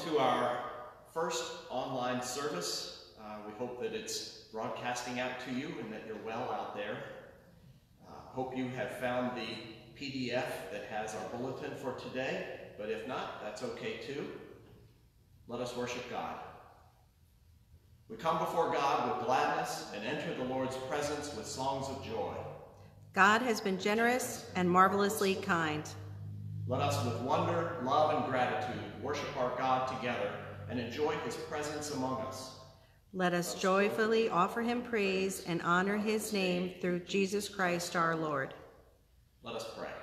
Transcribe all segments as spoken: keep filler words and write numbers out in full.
to our first online service. Uh, we hope that it's broadcasting out to you and that you're well out there. Uh, hope you have found the P D F that has our bulletin for today, but if not, that's okay too. Let us worship God. We come before God with gladness and enter the Lord's presence with songs of joy. God has been generous and marvelously kind. Let us with wonder, love, and gratitude worship our God together and enjoy his presence among us. Let us joyfully offer him praise and honor his name through Jesus Christ our Lord. Let us pray.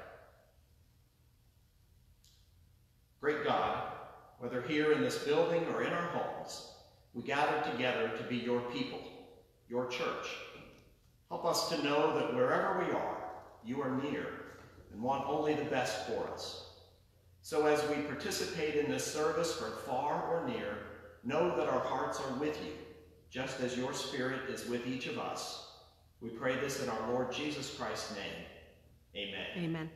Great God, whether here in this building or in our homes, we gather together to be your people, your church. Help us to know that wherever we are, you are near and want only the best for us. So as we participate in this service from far or near, know that our hearts are with you, just as your Spirit is with each of us. We pray this in our Lord Jesus Christ's name. Amen. Amen.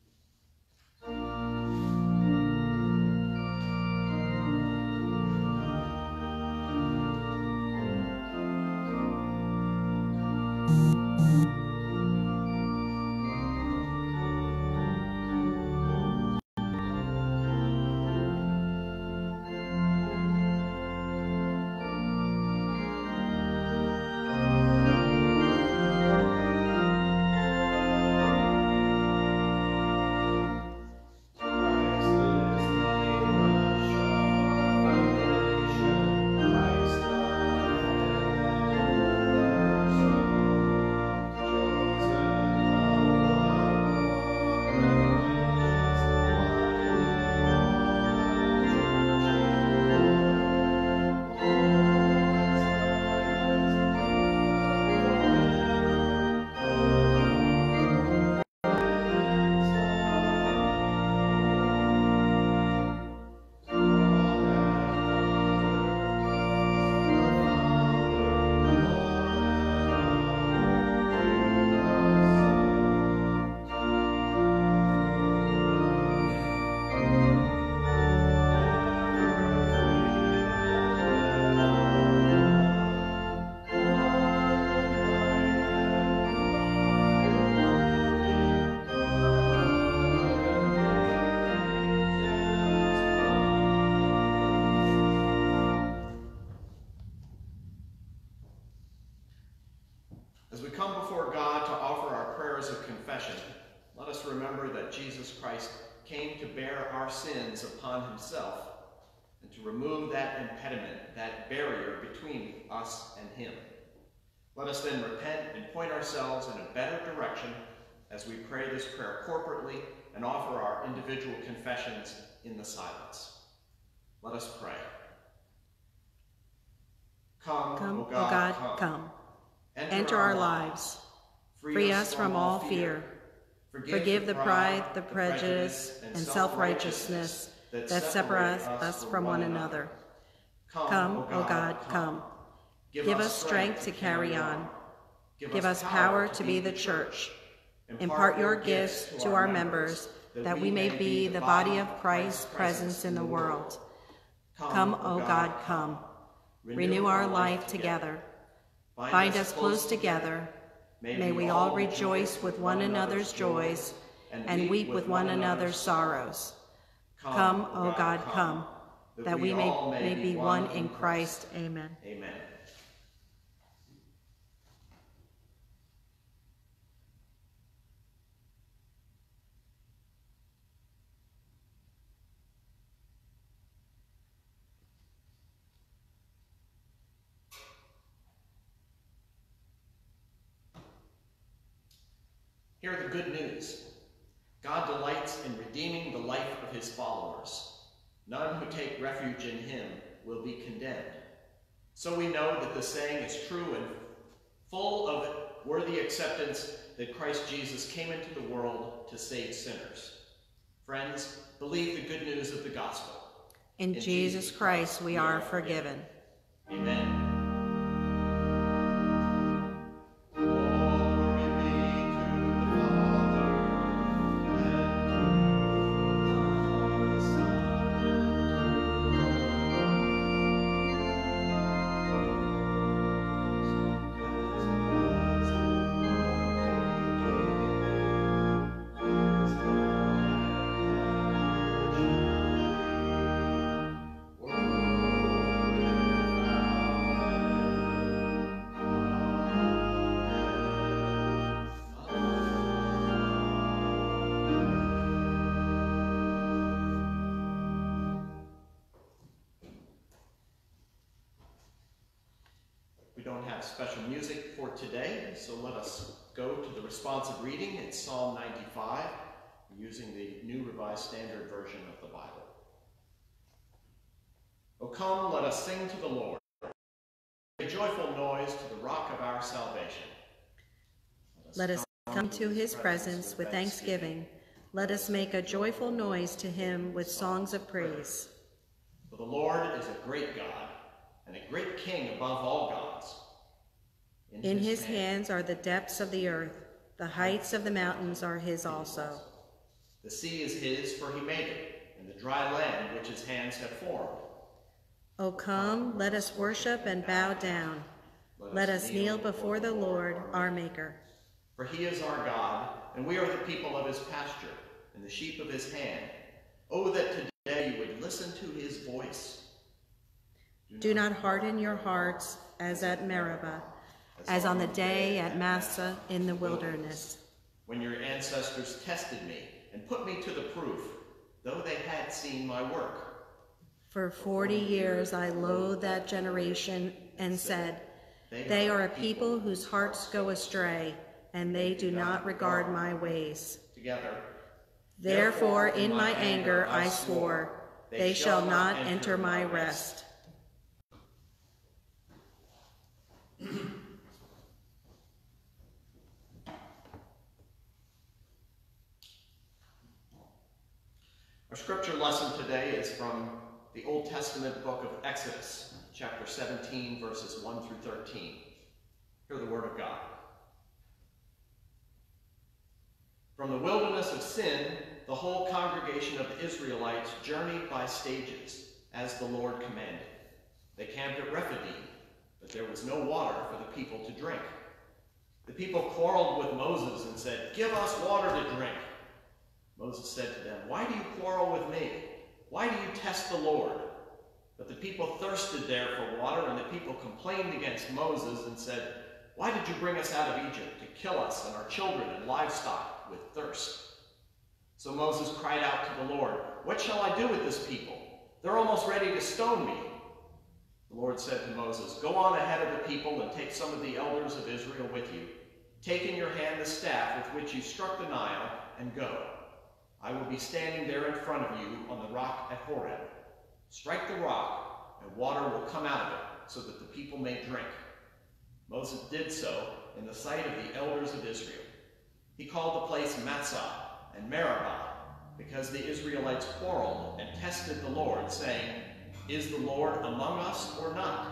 As we come before God to offer our prayers of confession, let us remember that Jesus Christ came to bear our sins upon himself and to remove that impediment, that barrier between us and him. Let us then repent and point ourselves in a better direction as we pray this prayer corporately and offer our individual confessions in the silence. Let us pray. Come, Come, O God, O God, come. come. Enter, Enter our lives. Free us from all fear. Forgive the pride, the prejudice, and self-righteousness that separate us from one another. Come, O God, come. Give us strength to carry on. Give us power to be the church. Impart your gifts to our members, that we may be the body of Christ's presence in the world. Come, O God, come. Renew our life together. Bind us close together. May we all rejoice with one another's joys and weep with one another's sorrows. Come, O God, come, that we may, may be one in Christ. Amen. Amen. Hear the good news. God delights in redeeming the life of his followers. None who take refuge in him will be condemned. So we know that the saying is true and full of worthy acceptance that Christ Jesus came into the world to save sinners. Friends, believe the good news of the gospel. In, in Jesus Christ we are forgiven. Amen. Amen. don't have special music for today, so let us go to the responsive reading. It's Psalm ninety-five. We're using the New Revised Standard Version of the Bible. O come, let us sing to the Lord. Make a joyful noise to the rock of our salvation. Let us come to his presence with thanksgiving. Let us make a joyful noise to him with songs of praise. For the Lord is a great God and a great King above all gods. In, In his, his hands are the depths of the earth. The heights of the mountains are his also. The sea is his, for he made it, and the dry land which his hands have formed. O come, let us worship and bow down. Let us kneel before the Lord, our Maker. For he is our God, and we are the people of his pasture, and the sheep of his hand. Oh, that today you would listen to his voice. Do not harden your hearts as at Meribah, as on the day at Massah in the wilderness. When your ancestors tested me and put me to the proof, though they had seen my work. For forty years I loathed that generation and said, they are a people whose hearts go astray, and they do not regard my ways. Together. Therefore in my anger I swore, they shall not enter my rest. Our scripture lesson today is from the Old Testament book of Exodus, chapter seventeen, verses one through thirteen. Hear the word of God. From the wilderness of Sin, the whole congregation of the Israelites journeyed by stages, as the Lord commanded. They camped at Rephidim, but there was no water for the people to drink. The people quarreled with Moses and said, "Give us water to drink." Moses said to them, "Why do you quarrel with me? Why do you test the Lord?" But the people thirsted there for water, and the people complained against Moses and said, "Why did you bring us out of Egypt to kill us and our children and livestock with thirst?" So Moses cried out to the Lord, "What shall I do with this people? They're almost ready to stone me." The Lord said to Moses, "Go on ahead of the people and take some of the elders of Israel with you. Take in your hand the staff with which you struck the Nile and go. I will be standing there in front of you on the rock at Horeb. Strike the rock, and water will come out of it, so that the people may drink." Moses did so in the sight of the elders of Israel. He called the place Massah and Meribah, because the Israelites quarreled and tested the Lord, saying, "Is the Lord among us or not?"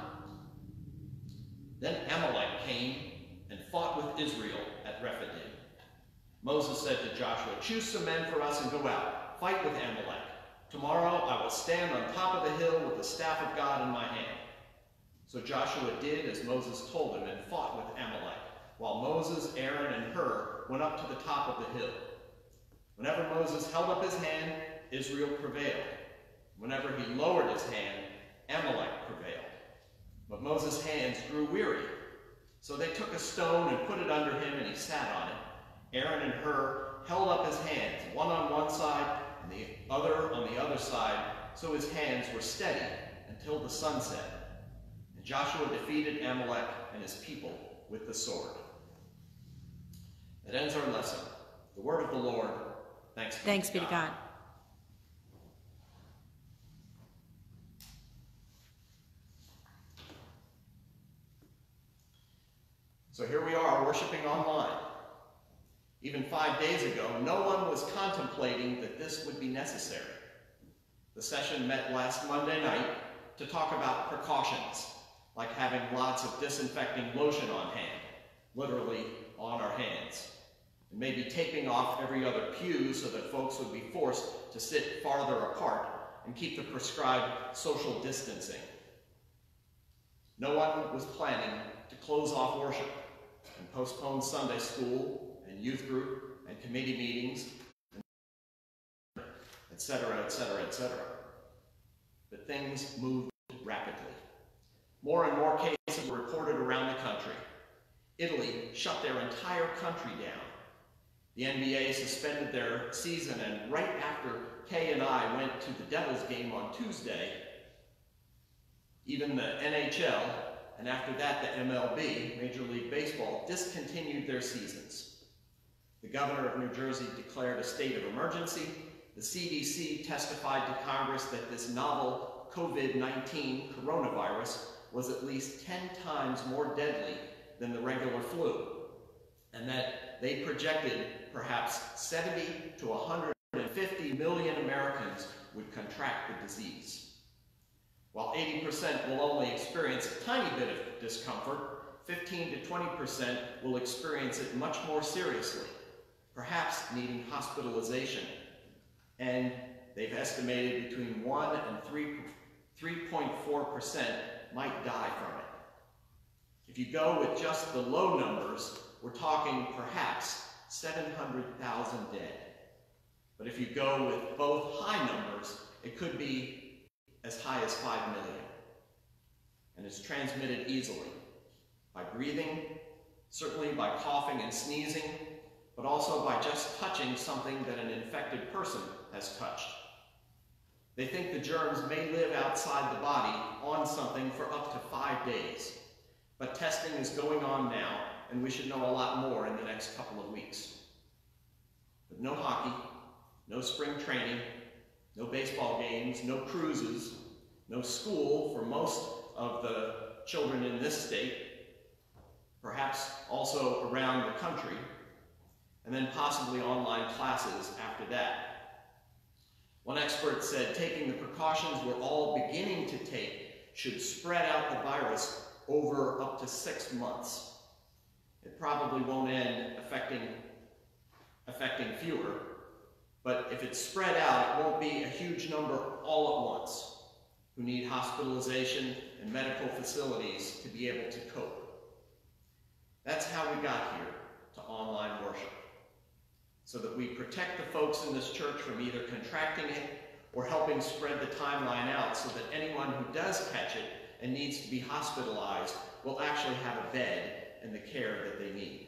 Then Amalek came and fought with Israel at Rephidim. Moses said to Joshua, "Choose some men for us and go out, fight with Amalek. Tomorrow I will stand on top of the hill with the staff of God in my hand." So Joshua did as Moses told him and fought with Amalek, while Moses, Aaron, and Hur went up to the top of the hill. Whenever Moses held up his hand, Israel prevailed. Whenever he lowered his hand, Amalek prevailed. But Moses' hands grew weary. So they took a stone and put it under him, and he sat on it. Aaron and Hur held up his hands, one on one side and the other on the other side, so his hands were steady until the sun set. And Joshua defeated Amalek and his people with the sword. That ends our lesson. The word of the Lord. Thanks be, Thanks to, be God. to God. So here we are, worshiping online. Even five days ago, no one was contemplating that this would be necessary. The session met last Monday night to talk about precautions, like having lots of disinfecting lotion on hand, literally on our hands, and maybe taping off every other pew so that folks would be forced to sit farther apart and keep the prescribed social distancing. No one was planning to close off worship and postpone Sunday school and youth group and committee meetings, et cetera, et cetera, et cetera. But things moved rapidly. More and more cases were reported around the country. Italy shut their entire country down. The N B A suspended their season, and right after Kay and I went to the Devils game on Tuesday, even the N H L and after that the M L B, Major League Baseball, discontinued their seasons. The governor of New Jersey declared a state of emergency. The C D C testified to Congress that this novel COVID nineteen coronavirus was at least ten times more deadly than the regular flu, and that they projected perhaps seventy to one hundred fifty million Americans would contract the disease. While eighty percent will only experience a tiny bit of discomfort, fifteen to twenty percent will experience it much more seriously, perhaps needing hospitalization. And they've estimated between one and three point four percent might die from it. If you go with just the low numbers, we're talking perhaps seven hundred thousand dead. But if you go with both high numbers, it could be as high as five million. And it's transmitted easily by breathing, certainly by coughing and sneezing, but also by just touching something that an infected person has touched. They think the germs may live outside the body on something for up to five days. But testing is going on now, and we should know a lot more in the next couple of weeks. But no hockey, no spring training, no baseball games, no cruises, no school for most of the children in this state, perhaps also around the country, and then possibly online classes after that. One expert said taking the precautions we're all beginning to take should spread out the virus over up to six months. It probably won't end affecting, affecting fewer, but if it's spread out, it won't be a huge number all at once who need hospitalization and medical facilities to be able to cope. That's how we got here to online worship, so that we protect the folks in this church from either contracting it or helping spread the timeline out so that anyone who does catch it and needs to be hospitalized will actually have a bed and the care that they need.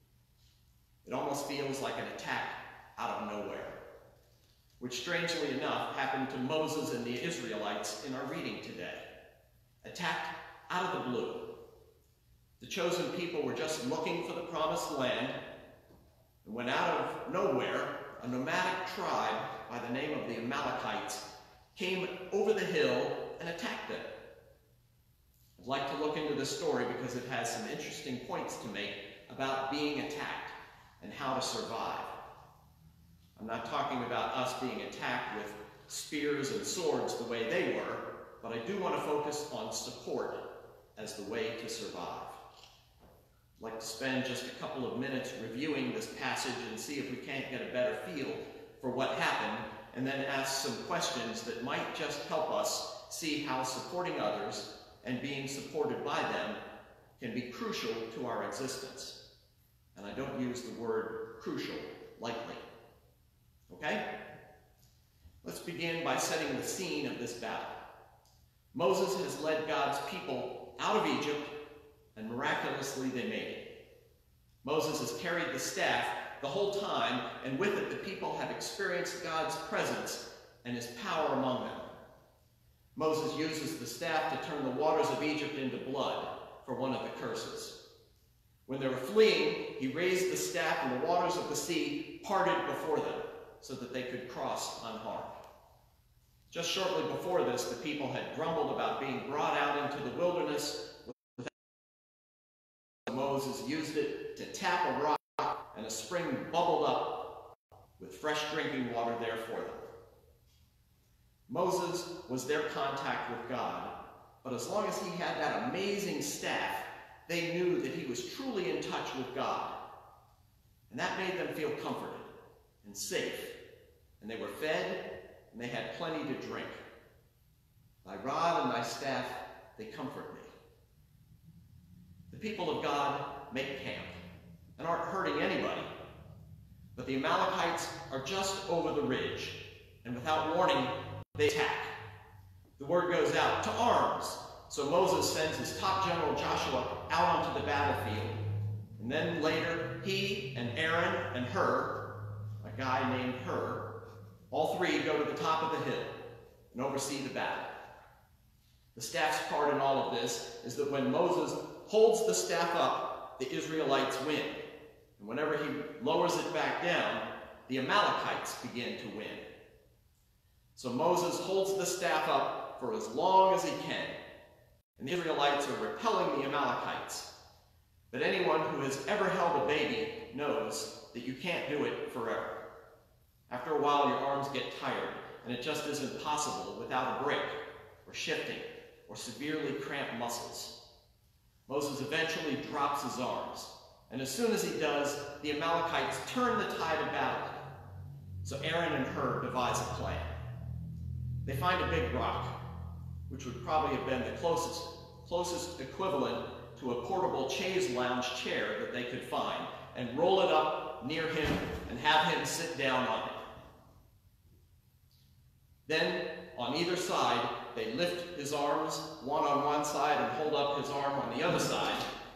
It almost feels like an attack out of nowhere, which strangely enough happened to Moses and the Israelites in our reading today. Attacked out of the blue. The chosen people were just looking for the promised land, and when out of nowhere, a nomadic tribe by the name of the Amalekites came over the hill and attacked them. I'd like to look into this story because it has some interesting points to make about being attacked and how to survive. I'm not talking about us being attacked with spears and swords the way they were, but I do want to focus on support as the way to survive. I'd like to spend just a couple of minutes reviewing this passage and see if we can't get a better feel for what happened, and then ask some questions that might just help us see how supporting others and being supported by them can be crucial to our existence. And I don't use the word crucial lightly. Okay? Let's begin by setting the scene of this battle. Moses has led God's people out of Egypt, and miraculously they made it. Moses has carried the staff the whole time, and with it the people have experienced God's presence and his power among them. Moses uses the staff to turn the waters of Egypt into blood for one of the curses. When they were fleeing, he raised the staff and the waters of the sea parted before them so that they could cross unharmed. Just shortly before this, the people had grumbled about being brought out into the wilderness. Moses used it to tap a rock, and a spring bubbled up with fresh drinking water there for them. Moses was their contact with God, but as long as he had that amazing staff, they knew that he was truly in touch with God. And that made them feel comforted and safe, and they were fed, and they had plenty to drink. Thy rod and thy staff, they comfort me. The people of God make camp and aren't hurting anybody, but the Amalekites are just over the ridge, and without warning, they attack. The word goes out, to arms. So Moses sends his top general Joshua out onto the battlefield. And then later, he and Aaron and Hur, a guy named Hur, all three go to the top of the hill and oversee the battle. The staff's part in all of this is that when Moses holds the staff up, the Israelites win. And whenever he lowers it back down, the Amalekites begin to win. So Moses holds the staff up for as long as he can, and the Israelites are repelling the Amalekites. But anyone who has ever held a baby knows that you can't do it forever. After a while, your arms get tired, and it just isn't possible without a break, or shifting, or severely cramped muscles. Moses eventually drops his arms, and as soon as he does, the Amalekites turn the tide of battle. So Aaron and Hur devise a plan. They find a big rock, which would probably have been the closest, closest equivalent to a portable chaise lounge chair that they could find, and roll it up near him and have him sit down on it. Then, on either side, they lift his arms, one on one side, and hold up his arm on the other side.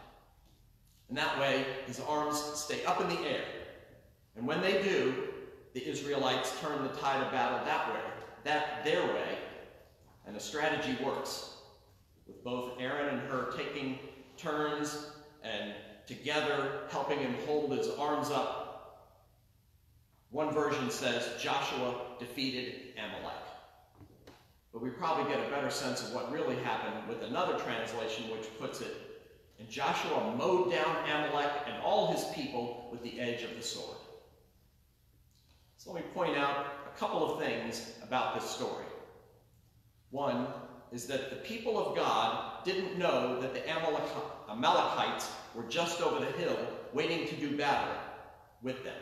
And that way, his arms stay up in the air. And when they do, the Israelites turn the tide of battle that way, that their way, and the strategy works, with both Aaron and Hur taking turns and together helping him hold his arms up. One version says Joshua defeated Amalek. But we probably get a better sense of what really happened with another translation which puts it, and Joshua mowed down Amalek and all his people with the edge of the sword. So let me point out a couple of things about this story. One is that the people of God didn't know that the Amalek Amalekites were just over the hill waiting to do battle with them.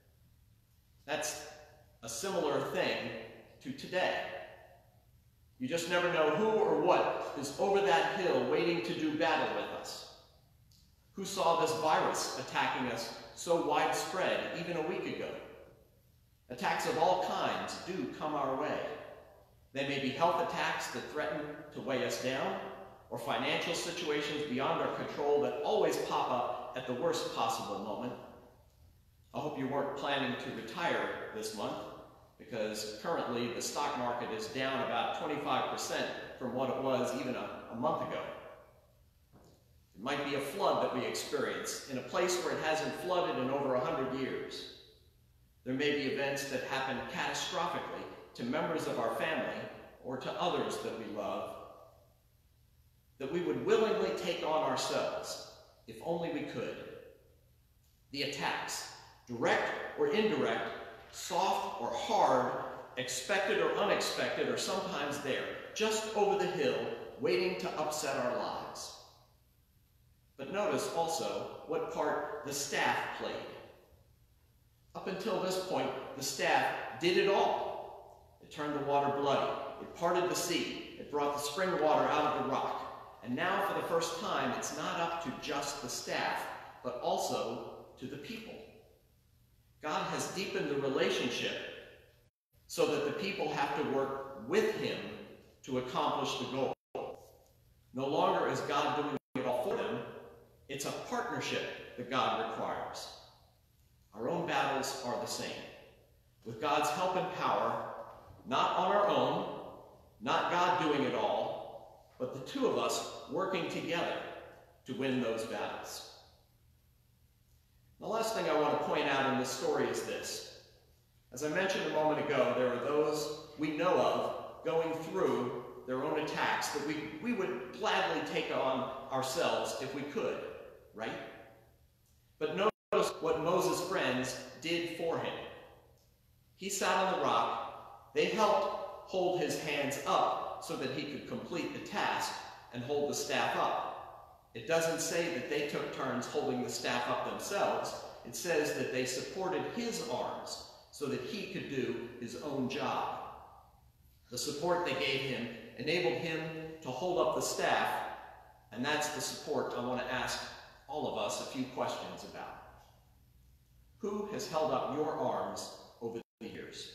That's a similar thing to today. You just never know who or what is over that hill waiting to do battle with us. Who saw this virus attacking us so widespread even a week ago? Attacks of all kinds do come our way. They may be health attacks that threaten to weigh us down, or financial situations beyond our control that always pop up at the worst possible moment. I hope you weren't planning to retire this month, because currently the stock market is down about twenty-five percent from what it was even a, a month ago. It might be a flood that we experience in a place where it hasn't flooded in over one hundred years. There may be events that happen catastrophically to members of our family or to others that we love, that we would willingly take on ourselves, if only we could. The attacks, direct or indirect, soft or hard, expected or unexpected, are sometimes there, just over the hill, waiting to upset our lives. But notice also what part the staff played. Up until this point, the staff did it all. It turned the water bloody. It parted the sea. It brought the spring water out of the rock. And now, for the first time, it's not up to just the staff, but also to the people. God has deepened the relationship so that the people have to work with him to accomplish the goal. No longer is God doing it all for them. It's a partnership that God requires. Our own battles are the same. With God's help and power, not on our own, not God doing it all, but the two of us working together to win those battles. The last thing I want to point out in this story is this. As I mentioned a moment ago, there are those we know of going through their own attacks that we, we would gladly take on ourselves if we could, right? But notice what Moses' friends did for him. He sat on the rock. They helped hold his hands up so that he could complete the task and hold the staff up. It doesn't say that they took turns holding the staff up themselves. It says that they supported his arms so that he could do his own job. The support they gave him enabled him to hold up the staff, and that's the support I want to ask all of us a few questions about. Who has held up your arms over the years?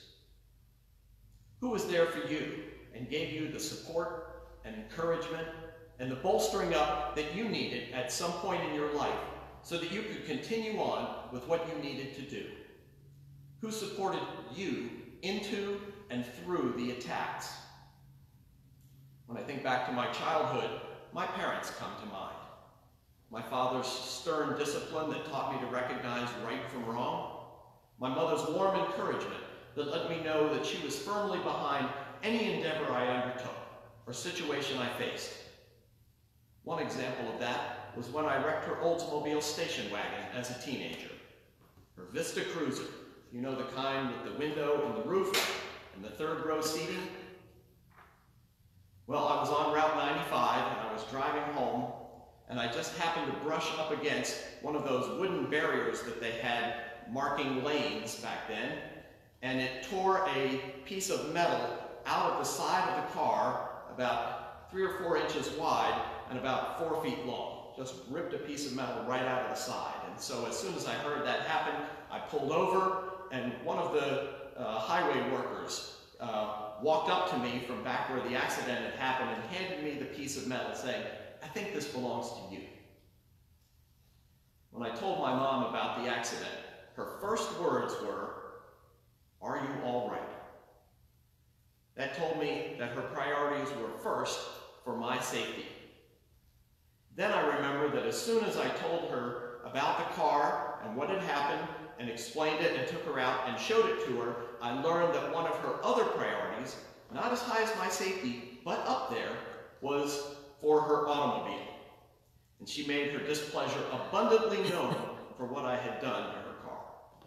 Who was there for you and gave you the support and encouragement and the bolstering up that you needed at some point in your life so that you could continue on with what you needed to do? Who supported you into and through the attacks? When I think back to my childhood, my parents come to mind. My father's stern discipline that taught me to recognize right from wrong. My mother's warm encouragement that let me know that she was firmly behind any endeavor I undertook or situation I faced. One example of that was when I wrecked her Oldsmobile station wagon as a teenager. Her Vista Cruiser, you know, the kind with the window and the roof and the third row seating. Well, I was on Route ninety-five and I was driving home, and I just happened to brush up against one of those wooden barriers that they had marking lanes back then, and it tore a piece of metal out of the side of the car about three or four inches wide and about four feet long. Just ripped a piece of metal right out of the side. And so as soon as I heard that happen, I pulled over, and one of the uh, highway workers uh, walked up to me from back where the accident had happened and handed me the piece of metal saying, "I think this belongs to you." When I told my mom about the accident, her first words were, "Are you all right?" That told me that her priorities were first for my safety. Then I remember that as soon as I told her about the car and what had happened and explained it and took her out and showed it to her, I learned that one of her other priorities, not as high as my safety, but up there, was for her automobile. And she made her displeasure abundantly known for what I had done to her car.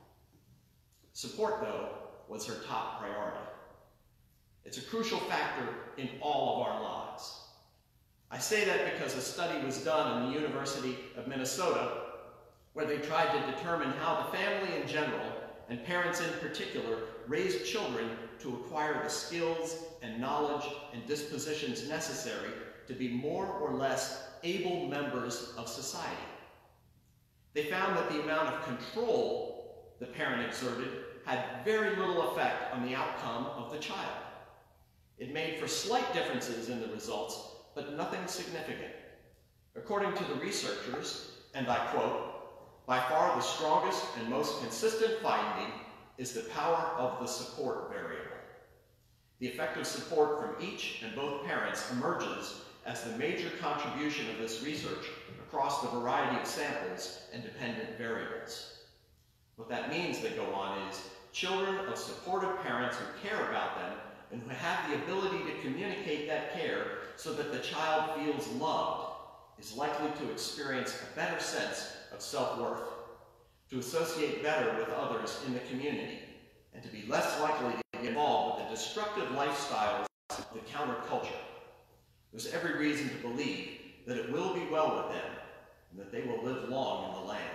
Support, though, was her top priority. It's a crucial factor in all of our lives. I say that because a study was done in the University of Minnesota where they tried to determine how the family in general, and parents in particular, raised children to acquire the skills and knowledge and dispositions necessary to be more or less able members of society. They found that the amount of control the parent exerted had very little effect on the outcome of the child. It made for slight differences in the results, but nothing significant. According to the researchers, and I quote, "By far the strongest and most consistent finding is the power of the support variable. The effective support from each and both parents emerges as the major contribution of this research across the variety of samples and dependent variables." What that means, they go on, is children of supportive parents who care about them and who have the ability to communicate that care so that the child feels loved is likely to experience a better sense of self-worth, to associate better with others in the community, and to be less likely to get involved with the destructive lifestyles of the counterculture. There's every reason to believe that it will be well with them and that they will live long in the land.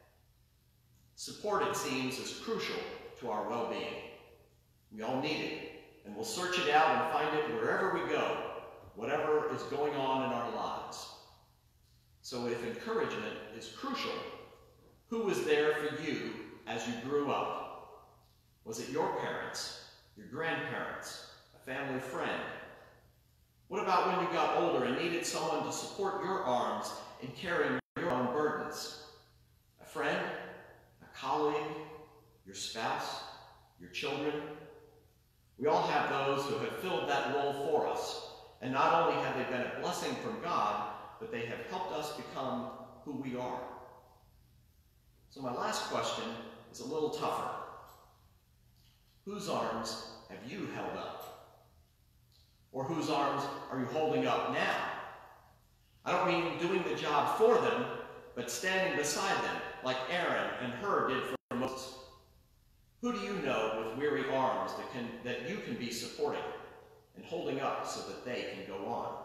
Support, it seems, is crucial to our well-being. We all need it, and we'll search it out and find it wherever we go, whatever is going on in our lives. So if encouragement is crucial, who was there for you as you grew up? Was it your parents, your grandparents, a family friend? What about when you got older and needed someone to support your arms in carrying your own burdens? A friend, a colleague, your spouse, your children? We all have those who have filled that role for us, and not only have they been a blessing from God, but they have helped us become who we are. So my last question is a little tougher. Whose arms have you held up? Or whose arms are you holding up now? I don't mean doing the job for them, but standing beside them, like Aaron and Hur did for Moses. Who do you know with weary arms that, can, that you can be supporting and holding up so that they can go on?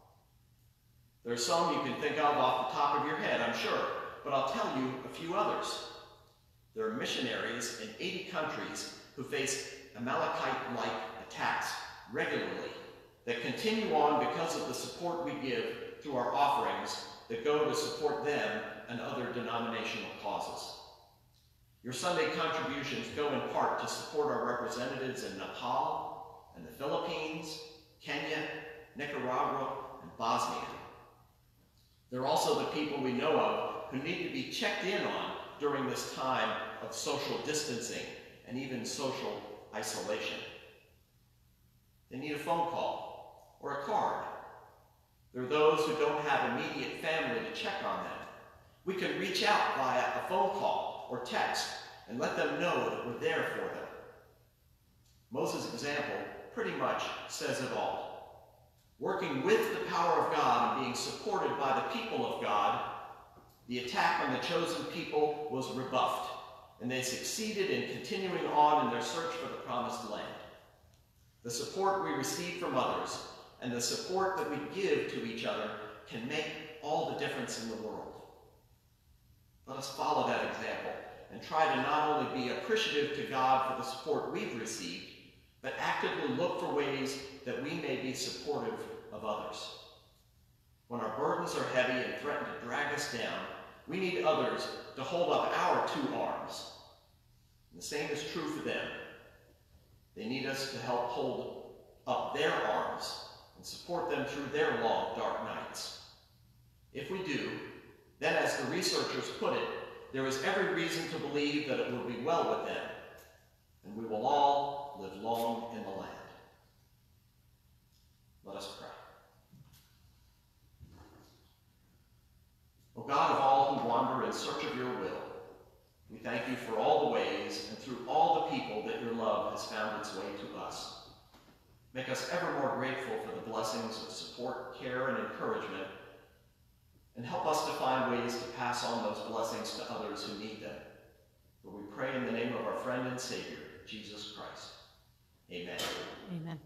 There are some you can think of off the top of your head, I'm sure, but I'll tell you a few others. There are missionaries in eighty countries who face Amalekite-like attacks regularly that continue on because of the support we give through our offerings that go to support them and other denominational causes. Your Sunday contributions go in part to support our representatives in Nepal and the Philippines, Kenya, Nicaragua, and Bosnia. They're also the people we know of who need to be checked in on during this time of social distancing and even social isolation. They need a phone call or a card There are those who don't have immediate family to check on them. We can reach out via a phone call or text and let them know that we're there for them. Moses' example pretty much says it all. Working with the power of God and being supported by the people of God, the attack on the chosen people was rebuffed, and they succeeded in continuing on in their search for the promised land. The support we receive from others and the support that we give to each other can make all the difference in the world. Let us follow that example and try to not only be appreciative to God for the support we've received, but actively look for ways that we may be supportive of others. When our burdens are heavy and threaten to drag us down, we need others to hold up our two arms. And the same is true for them. They need us to help hold up their arms and support them through their long, dark nights. If we do, then as the researchers put it, there is every reason to believe that it will be well with them, and we will all live long in the land. Let us pray. O God of all who wander in search of your will, we thank you for all the ways and through all the people that your love has found its way to us. Make us ever more grateful for the blessings of support, care, and encouragement, and help us to find ways to pass on those blessings to others who need them. For we pray in the name of our friend and Savior, Jesus Christ. Amen. Amen.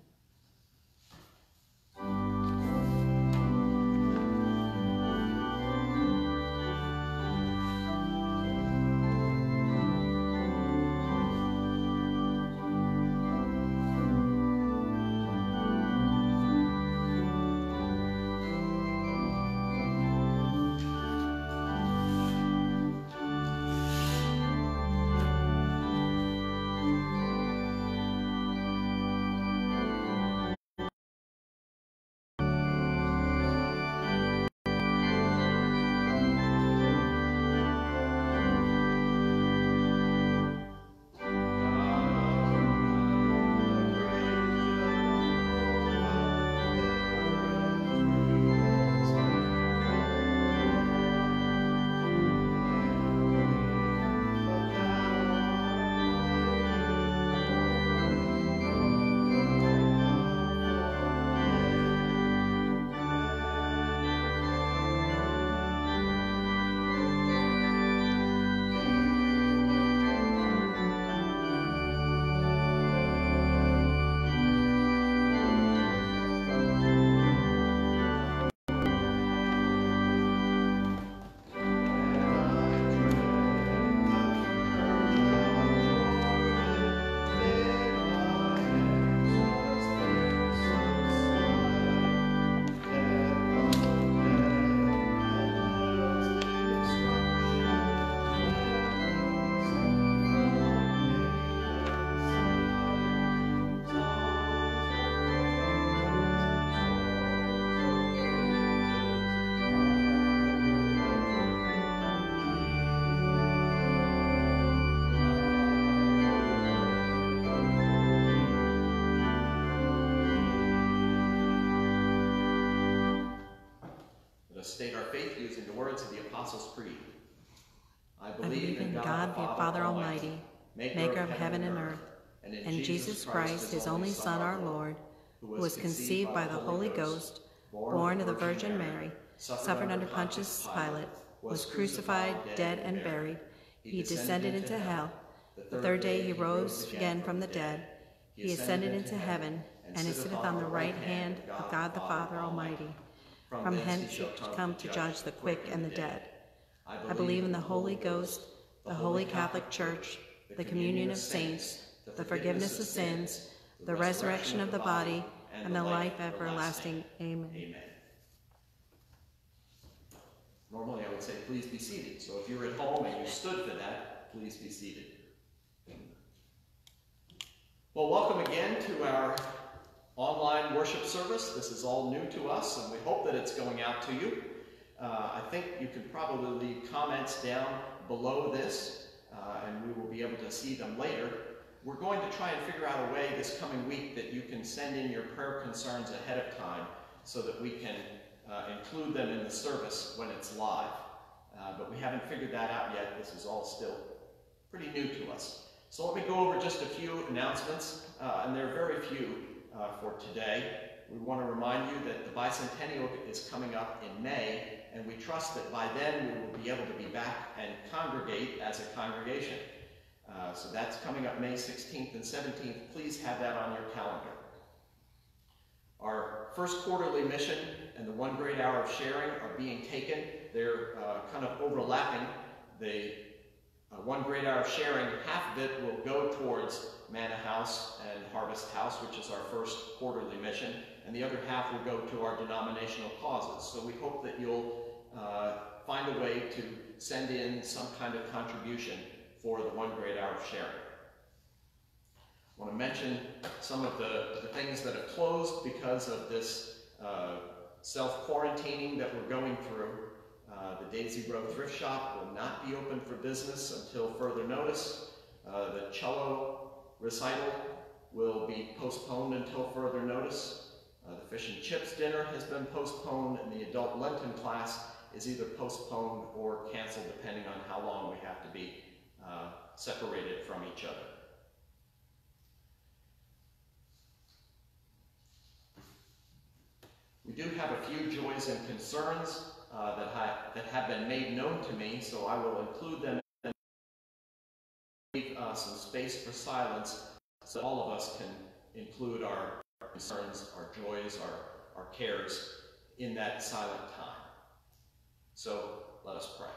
State our faith using the words of the Apostles' Creed. I believe, I believe in God, God the Father Almighty, maker of heaven and earth, and in Jesus Christ, his only Son, our Lord, who was conceived by the Holy Ghost, born of the Virgin Mary, suffered under Pontius Pilate, was crucified, dead, and buried. He descended into hell. The third day he rose again from the dead. He ascended into heaven, and is sitteth on the right hand of God the Father Almighty. From hence he shall come to judge the quick and the dead. I believe in the Holy Ghost, the Holy Catholic Church, the communion of saints, the forgiveness of sins, the resurrection of the body, and the life everlasting. Amen. Amen. Normally I would say please be seated. So if you're at home and you stood for that, please be seated. Well, welcome again to our online worship service. This is all new to us, and we hope that it's going out to you. Uh, I think you can probably leave comments down below this, uh, and we will be able to see them later. We're going to try and figure out a way this coming week that you can send in your prayer concerns ahead of time so that we can uh, include them in the service when it's live. Uh, but we haven't figured that out yet. This is all still pretty new to us. So let me go over just a few announcements, uh, and there are very few uh, for today. We want to remind you that the bicentennial is coming up in May, and we trust that by then we will be able to be back and congregate as a congregation. Uh, so that's coming up May sixteenth and seventeenth. Please have that on your calendar. Our first quarterly mission and the one great hour of sharing are being taken. They're uh, kind of overlapping. The uh, one great hour of sharing, half of it will go towards Manna House and Harvest House, which is our first quarterly mission, and the other half will go to our denominational causes. So we hope that you'll uh, find a way to send in some kind of contribution for the one great hour of sharing. I want to mention some of the, the things that have closed because of this uh, self-quarantining that we're going through. Uh, the Daisy Row Thrift Shop will not be open for business until further notice. Uh, the cello recital will be postponed until further notice. Uh, the fish and chips dinner has been postponed, and the adult Lenten class is either postponed or canceled depending on how long we have to be uh, separated from each other. We do have a few joys and concerns uh, that, ha that have been made known to me, so I will include them and leave uh, some space for silence so all of us can include our, our concerns, our joys, our, our cares in that silent time. So let us pray.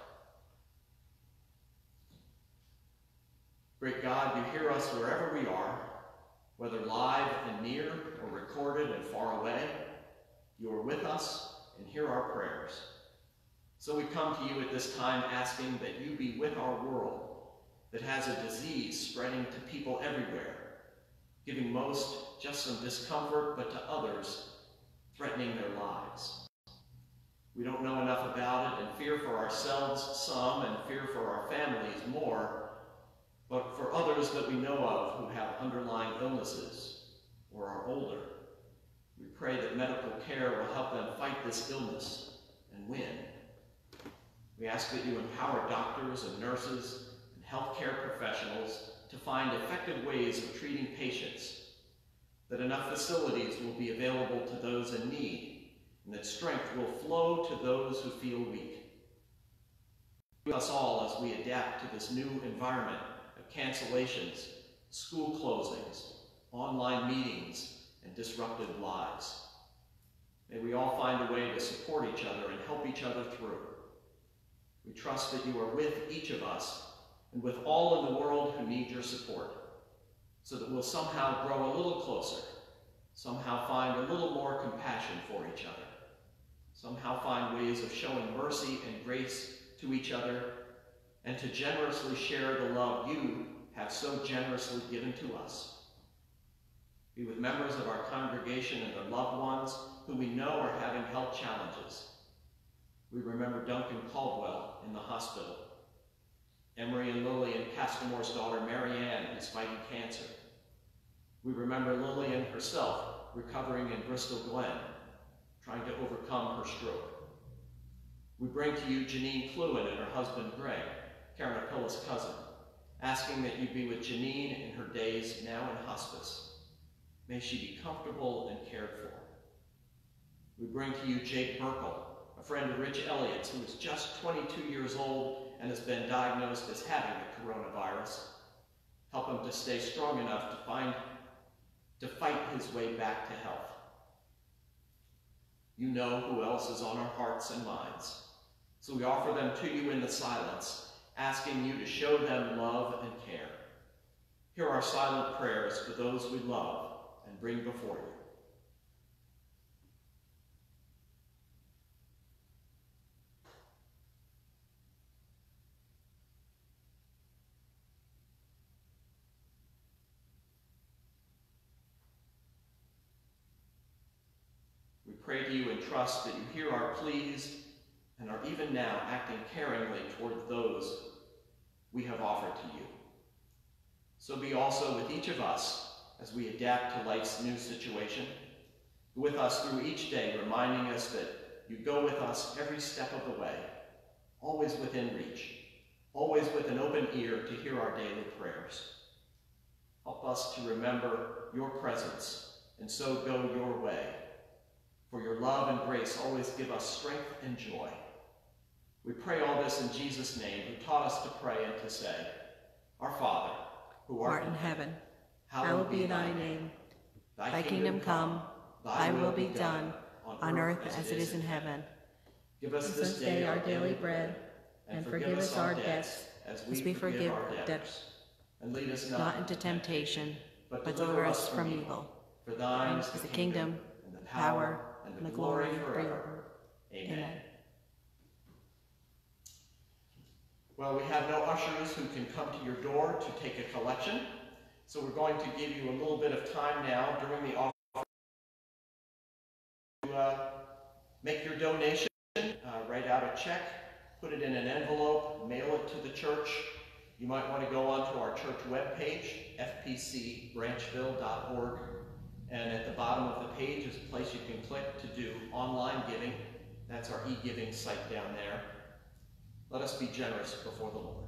Great God, you hear us wherever we are, whether live and near or recorded and far away. You are with us and hear our prayers. So we come to you at this time asking that you be with our world that has a disease spreading to people everywhere, giving most just some discomfort, but to others threatening their lives. We don't know enough about it and fear for ourselves some and fear for our families more, but for others that we know of who have underlying illnesses or are older, we pray that medical care will help them fight this illness and win. We ask that you empower doctors and nurses and healthcare professionals to find effective ways of treating patients, that enough facilities will be available to those in need, and that strength will flow to those who feel weak. Help us all as we adapt to this new environment of cancellations, school closings, online meetings, and disrupted lives. May we all find a way to support each other and help each other through. We trust that you are with each of us and with all in the world who need your support, so that we'll somehow grow a little closer, somehow find a little more compassion for each other, somehow find ways of showing mercy and grace to each other, and to generously share the love you have so generously given to us. Be with members of our congregation and their loved ones who we know are having health challenges. We remember Duncan Caldwell in the hospital, Emery and Lily and Pastor Moore's daughter Marianne, who's fighting cancer. We remember Lillian herself recovering in Bristol Glen, trying to overcome her stroke. We bring to you Janine Cluin and her husband Greg, Karen Apilla's cousin, asking that you be with Janine in her days now in hospice. May she be comfortable and cared for. We bring to you Jake Burkle, a friend of Rich Elliott's, who is just twenty-two years old and has been diagnosed as having the coronavirus. Help him to stay strong enough to find, to fight his way back to health. You know who else is on our hearts and minds, so we offer them to you in the silence, asking you to show them love and care. Hear our silent prayers for those we love and bring before you. We pray to you and trust that you hear our pleas and are even now acting caringly toward those we have offered to you. So be also with each of us as we adapt to life's new situation. Be with us through each day, reminding us that you go with us every step of the way, always within reach, always with an open ear to hear our daily prayers. Help us to remember your presence and so go your way. For your love and grace always give us strength and joy. We pray all this in Jesus' name, who taught us to pray and to say, Our Father, who art in heaven, hallowed be thy name. Thy kingdom come, thy will be done, on earth as it is in heaven. Give us this day our daily bread, and forgive us our debts, as we forgive our debtors. And lead us not into temptation, but deliver us from evil. For thine is the kingdom, and the power, and the glory forever. Amen. Well, we have no ushers who can come to your door to take a collection, so we're going to give you a little bit of time now during the offering to uh, make your donation, uh, write out a check, put it in an envelope, mail it to the church. You might want to go onto our church webpage, f p c branchville dot org, and at the bottom of the page is a place you can click to do online giving. That's our e-giving site down there. Let us be generous before the Lord.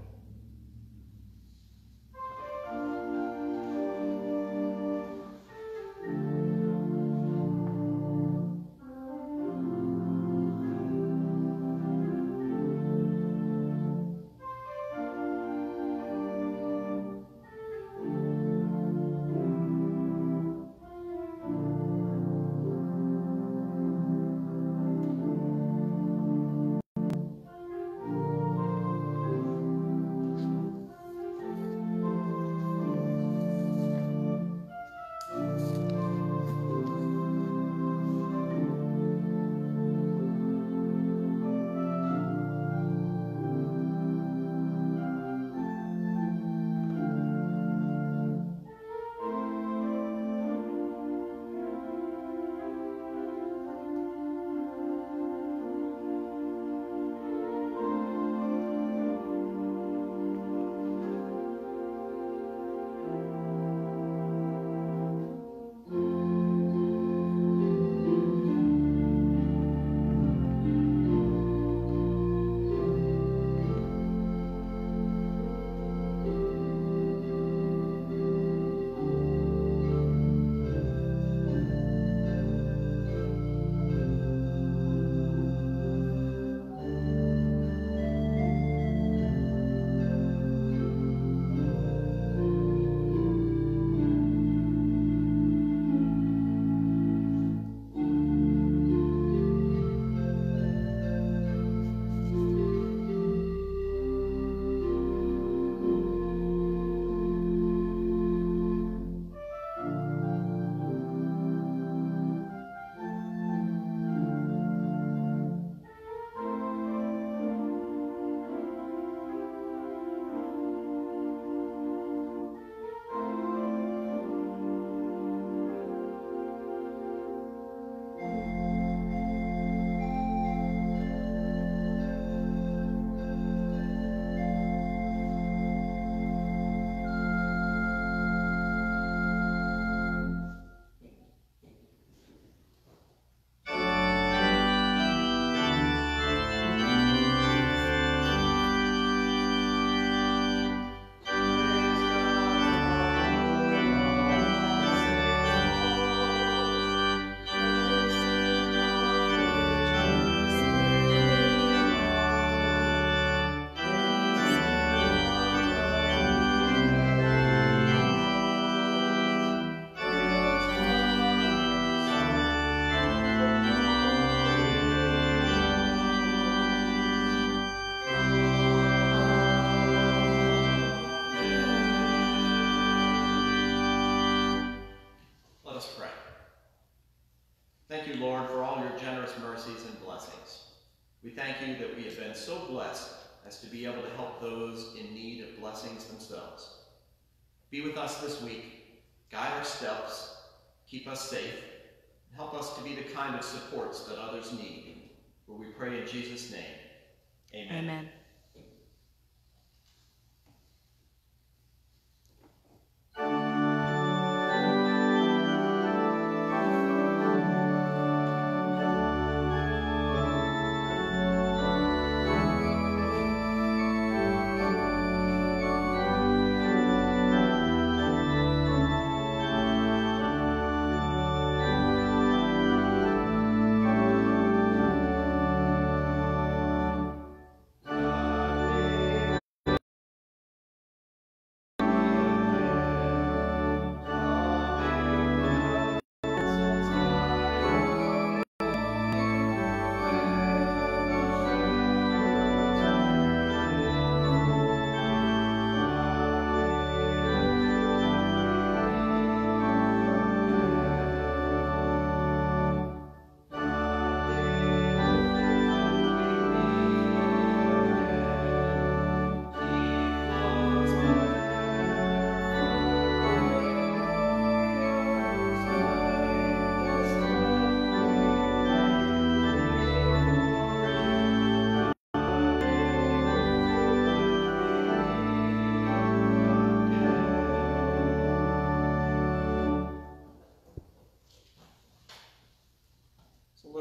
Thank you, Lord, for all your generous mercies and blessings. We thank you that we have been so blessed as to be able to help those in need of blessings themselves. Be with us this week, guide our steps, keep us safe, and help us to be the kind of supports that others need. For we pray in Jesus' name. Amen. Amen.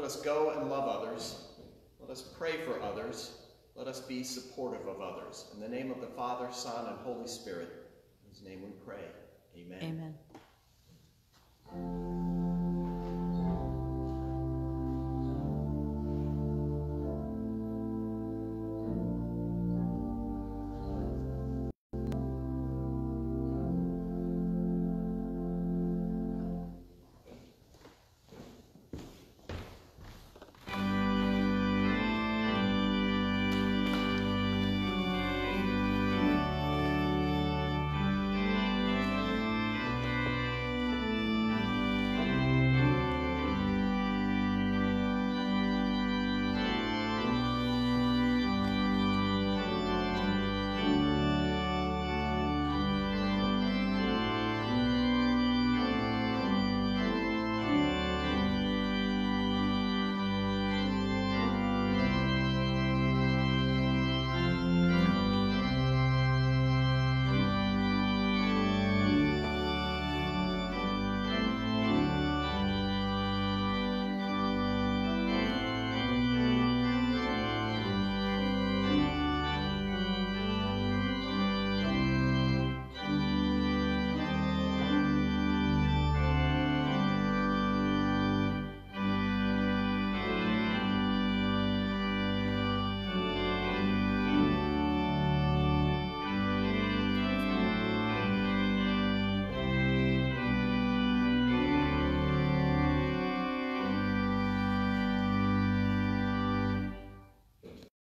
Let us go and love others. Let us pray for others. Let us be supportive of others. In the name of the Father, Son, and Holy Spirit, in whose name we pray. Amen. Amen.